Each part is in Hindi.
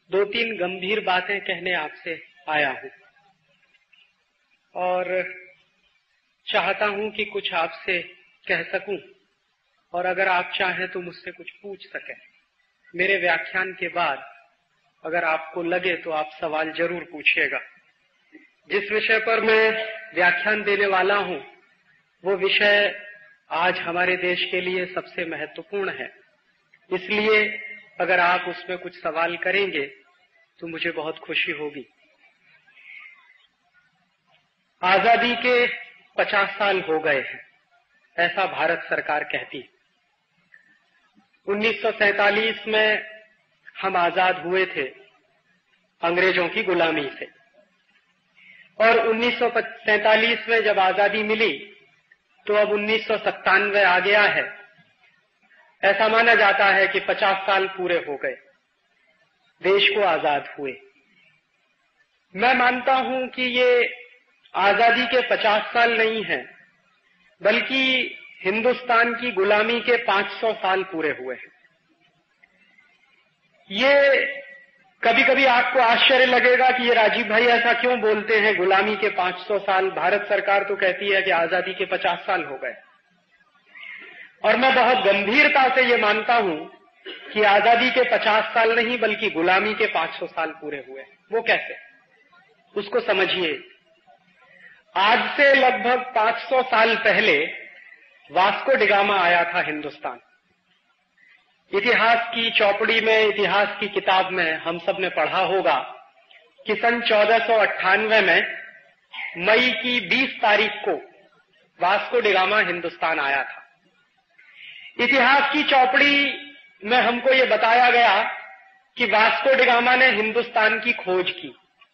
दो तीन गंभीर बातें कहने आपसे आया हूं और चाहता हूं कि कुछ आपसे कह सकूं और अगर आप चाहें तो मुझसे कुछ पूछ सकें। मेरे व्याख्यान के बाद अगर आपको लगे तो आप सवाल जरूर पूछिएगा। जिस विषय पर मैं व्याख्यान देने वाला हूं वो विषय आज हमारे देश के लिए सबसे महत्वपूर्ण है, इसलिए अगर आप उसमें कुछ सवाल करेंगे तो मुझे बहुत खुशी होगी। आजादी के 50 साल हो गए हैं, ऐसा भारत सरकार कहती है। 1947 में हम आजाद हुए थे अंग्रेजों की गुलामी से और 1947 में जब आजादी मिली तो अब 1997 आ गया है। ऐसा माना जाता है कि 50 साल पूरे हो गए देश को आजाद हुए। मैं मानता हूं कि ये आजादी के 50 साल नहीं है, बल्कि हिंदुस्तान की गुलामी के 500 साल पूरे हुए हैं। ये कभी कभी आपको आश्चर्य लगेगा कि ये राजीव भाई ऐसा क्यों बोलते हैं, गुलामी के 500 साल। भारत सरकार तो कहती है कि आजादी के 50 साल हो गए और मैं बहुत गंभीरता से ये मानता हूं कि आजादी के 50 साल नहीं बल्कि गुलामी के 500 साल पूरे हुए। वो कैसे, उसको समझिए। आज से लगभग 500 साल पहले वास्को डिगामा आया था हिंदुस्तान। इतिहास की चौपड़ी में, इतिहास की किताब में हम सब ने पढ़ा होगा कि सन 1498 में मई की 20 तारीख को वास्को डिगामा हिंदुस्तान आया था। इतिहास की चौपड़ी में हमको ये बताया गया कि वास्को डिगामा ने हिंदुस्तान की खोज की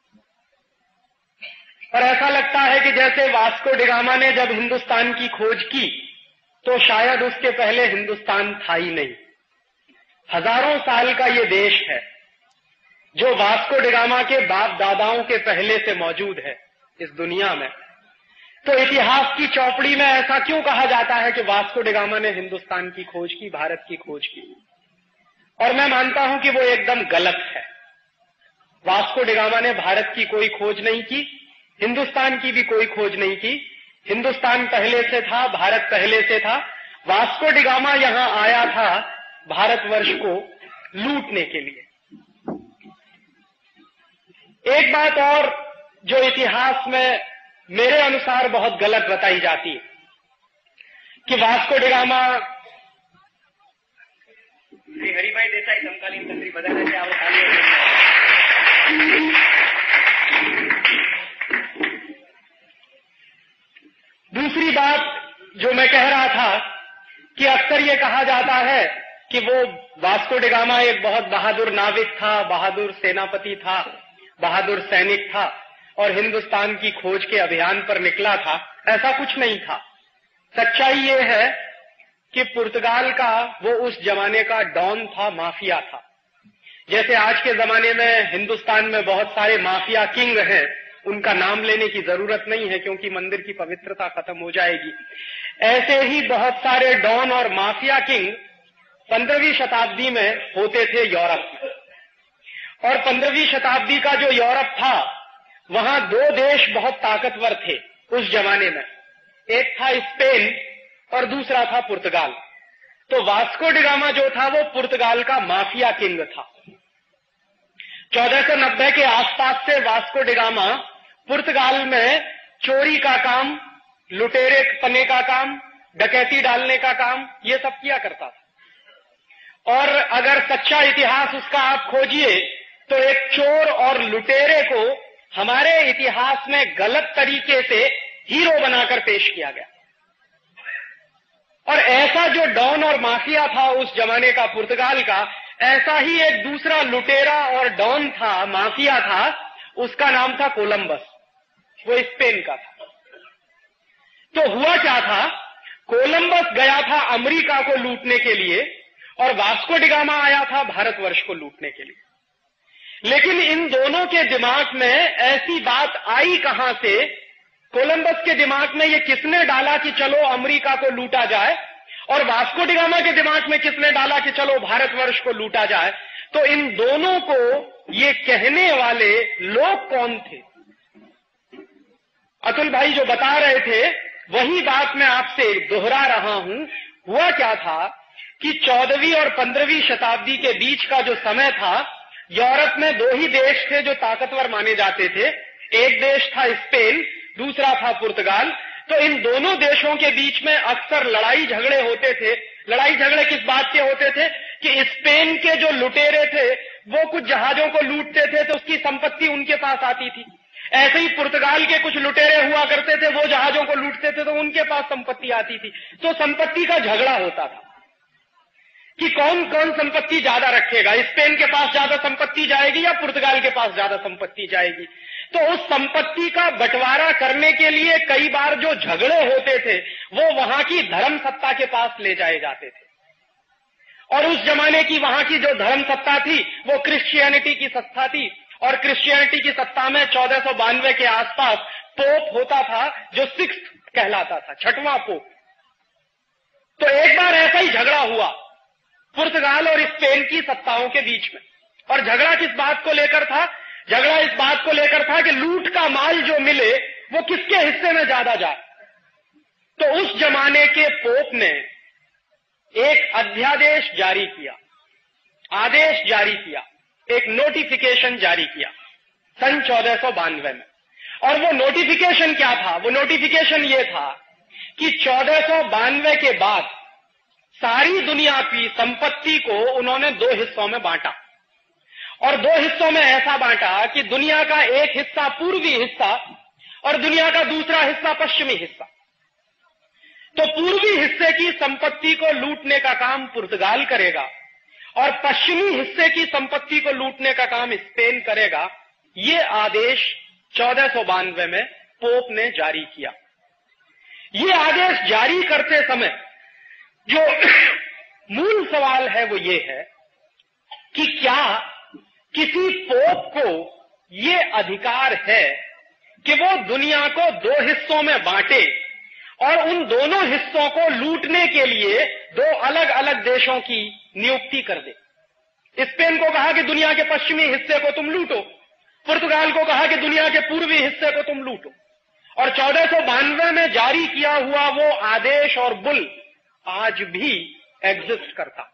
और ऐसा लगता है कि जैसे वास्को डिगामा ने जब हिंदुस्तान की खोज की तो शायद उसके पहले हिंदुस्तान था ही नहीं। हजारों साल का ये देश है जो वास्को डिगामा के बाप दादाओं के पहले से मौजूद है इस दुनिया में। तो इतिहास की चौपड़ी में ऐसा क्यों कहा जाता है कि वास्को डिगामा ने हिंदुस्तान की खोज की, भारत की खोज की? और मैं मानता हूं कि वो एकदम गलत है। वास्को डिगामा ने भारत की कोई खोज नहीं की, हिंदुस्तान की भी कोई खोज नहीं की। हिंदुस्तान पहले से था, भारत पहले से था। वास्को डिगामा यहां आया था भारतवर्ष को लूटने के लिए। एक बात और जो इतिहास में मेरे अनुसार बहुत गलत बताई जाती है कि वास्को डिगामा श्री हरिभाई देसाई समकालीन तंत्री बदलण्याची आवश्यकता है। दूसरी बात जो मैं कह रहा था कि अक्सर ये कहा जाता है कि वो वास्को डिगामा एक बहुत बहादुर नाविक था, बहादुर सेनापति था, बहादुर सैनिक था और हिंदुस्तान की खोज के अभियान पर निकला था। ऐसा कुछ नहीं था। सच्चाई ये है कि पुर्तगाल का वो उस जमाने का डॉन था, माफिया था। जैसे आज के जमाने में हिंदुस्तान में बहुत सारे माफिया किंग हैं, उनका नाम लेने की जरूरत नहीं है क्योंकि मंदिर की पवित्रता खत्म हो जाएगी। ऐसे ही बहुत सारे डॉन और माफिया किंग 15वीं शताब्दी में होते थे यूरोप में। और 15वीं शताब्दी का जो यूरोप था वहां दो देश बहुत ताकतवर थे उस जमाने में। एक था स्पेन और दूसरा था पुर्तगाल। तो वास्को डिगामा जो था वो पुर्तगाल का माफिया किंग था। 1490 के आसपास से वास्को डिगामा पुर्तगाल में चोरी का काम, लुटेरे पने का काम, डकैती डालने का काम, ये सब किया करता था। और अगर सच्चा इतिहास उसका आप खोजिए तो एक चोर और लुटेरे को हमारे इतिहास में गलत तरीके से हीरो बनाकर पेश किया गया। और ऐसा जो डॉन और माफिया था उस जमाने का पुर्तगाल का, ऐसा ही एक दूसरा लुटेरा और डॉन था, माफिया था, उसका नाम था कोलंबस। वो स्पेन का था। तो हुआ क्या था, कोलंबस गया था अमेरिका को लूटने के लिए और वास्को डिगामा आया था भारतवर्ष को लूटने के लिए। लेकिन इन दोनों के दिमाग में ऐसी बात आई कहां से, कोलंबस के दिमाग में ये किसने डाला कि चलो अमेरिका को लूटा जाए, और वास्को डिगामा के दिमाग में किसने डाला कि चलो भारतवर्ष को लूटा जाए? तो इन दोनों को ये कहने वाले लोग कौन थे? अतुल भाई जो बता रहे थे वही बात मैं आपसे दोहरा रहा हूं। हुआ क्या था कि 14वीं और 15वीं शताब्दी के बीच का जो समय था, यूरोप में दो ही देश थे जो ताकतवर माने जाते थे। एक देश था स्पेन, दूसरा था पुर्तगाल। तो इन दोनों देशों के बीच में अक्सर लड़ाई झगड़े होते थे। लड़ाई झगड़े किस बात के होते थे कि स्पेन के जो लुटेरे थे वो कुछ जहाजों को लूटते थे तो उसकी संपत्ति उनके पास आती थी। ऐसे ही पुर्तगाल के कुछ लुटेरे हुआ करते थे, वो जहाजों को लूटते थे तो उनके पास संपत्ति आती थी। तो संपत्ति का झगड़ा होता था कि कौन कौन संपत्ति ज्यादा रखेगा, स्पेन के पास ज्यादा संपत्ति जाएगी या पुर्तगाल के पास ज्यादा संपत्ति जाएगी। तो उस संपत्ति का बंटवारा करने के लिए कई बार जो झगड़े होते थे वो वहां की धर्म सत्ता के पास ले जाए जाते थे। और उस जमाने की वहां की जो धर्म सत्ता थी वो क्रिश्चियनिटी की सत्ता थी। और क्रिश्चियनिटी की सत्ता में 1492 के आसपास पोप होता था जो सिक्स्थ कहलाता था, छठवां पोप। तो एक बार ऐसा ही झगड़ा हुआ पुर्तगाल और स्पेन की सत्ताओं के बीच में। और झगड़ा किस बात को लेकर था? झगड़ा इस बात को लेकर था कि लूट का माल जो मिले वो किसके हिस्से में ज्यादा जाए। तो उस जमाने के पोप ने एक अध्यादेश जारी किया, आदेश जारी किया, एक नोटिफिकेशन जारी किया सन 1492 में। और वो नोटिफिकेशन क्या था? वो नोटिफिकेशन ये था कि 1492 के बाद सारी दुनिया की संपत्ति को उन्होंने दो हिस्सों में बांटा। और दो हिस्सों में ऐसा बांटा कि दुनिया का एक हिस्सा पूर्वी हिस्सा और दुनिया का दूसरा हिस्सा पश्चिमी हिस्सा। तो पूर्वी हिस्से की संपत्ति को लूटने का काम पुर्तगाल करेगा और पश्चिमी हिस्से की संपत्ति को लूटने का काम स्पेन करेगा। ये आदेश 1492 में पोप ने जारी किया। ये आदेश जारी करते समय जो मूल सवाल है वो ये है कि क्या किसी पोप को ये अधिकार है कि वो दुनिया को दो हिस्सों में बांटे और उन दोनों हिस्सों को लूटने के लिए दो अलग अलग देशों की नियुक्ति कर दे? स्पेन को कहा कि दुनिया के पश्चिमी हिस्से को तुम लूटो, पुर्तगाल को कहा कि दुनिया के पूर्वी हिस्से को तुम लूटो। और 1492 में जारी किया हुआ वो आदेश और बुल आज भी एग्जिस्ट करता।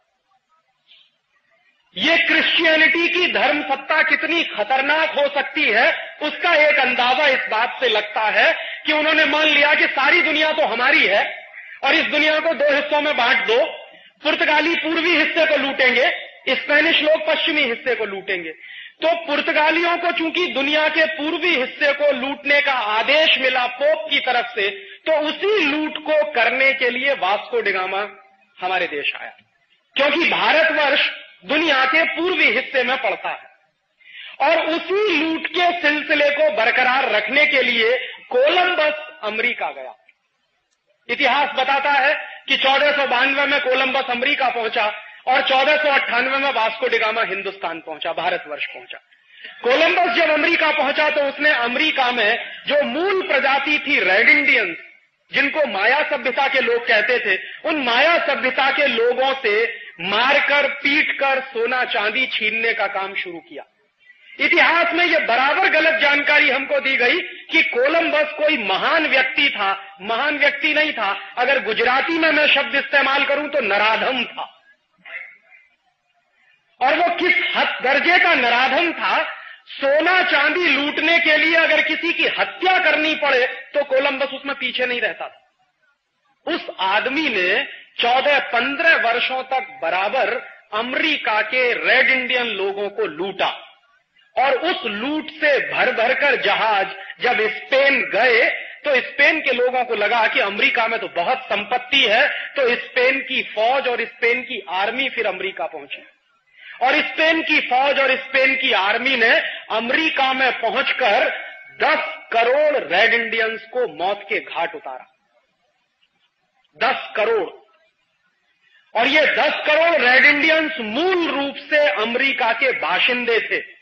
ये क्रिश्चियनिटी की धर्म सत्ता कितनी खतरनाक हो सकती है उसका एक अंदाजा इस बात से लगता है कि उन्होंने मान लिया कि सारी दुनिया तो हमारी है और इस दुनिया को दो हिस्सों में बांट दो। पुर्तगाली पूर्वी हिस्से को लूटेंगे, स्पेनिश लोग पश्चिमी हिस्से को लूटेंगे। तो पुर्तगालियों को चूंकि दुनिया के पूर्वी हिस्से को लूटने का आदेश मिला पोप की तरफ से, तो उसी लूट को करने के लिए वास्को डी गामा हमारे देश आया, क्योंकि भारतवर्ष दुनिया के पूर्वी हिस्से में पड़ता है। और उसी लूट के सिलसिले को बरकरार रखने के लिए कोलंबस अमेरिका गया। इतिहास बताता है कि 1492 में कोलंबस अमेरिका पहुंचा और 1498 में वास्को डी गामा हिंदुस्तान पहुंचा, भारतवर्ष पहुंचा। कोलंबस जब अमेरिका पहुंचा तो उसने अमेरिका में जो मूल प्रजाति थी रेड इंडियंस, जिनको माया सभ्यता के लोग कहते थे, उन माया सभ्यता के लोगों से मारकर पीटकर सोना चांदी छीनने का काम शुरू किया। इतिहास में यह बराबर गलत जानकारी हमको दी गई कि कोलंबस कोई महान व्यक्ति था। महान व्यक्ति नहीं था, अगर गुजराती में मैं शब्द इस्तेमाल करूं तो नराधम था। और वो किस हद दर्जे का नराधम था, सोना चांदी लूटने के लिए अगर किसी की हत्या करनी पड़े तो कोलंबस उसमें पीछे नहीं रहता था। उस आदमी ने 14-15 वर्षों तक बराबर अमेरिका के रेड इंडियन लोगों को लूटा। और उस लूट से भर भर कर जहाज जब स्पेन गए तो स्पेन के लोगों को लगा कि अमेरिका में तो बहुत संपत्ति है, तो स्पेन की फौज और स्पेन की आर्मी फिर अमेरिका पहुंची। और स्पेन की फौज और स्पेन की आर्मी ने अमेरिका में पहुंचकर 10 करोड़ रेड इंडियंस को मौत के घाट उतारा। 10 करोड़। और ये 10 करोड़ रेड इंडियंस मूल रूप से अमेरिका के बाशिंदे थे।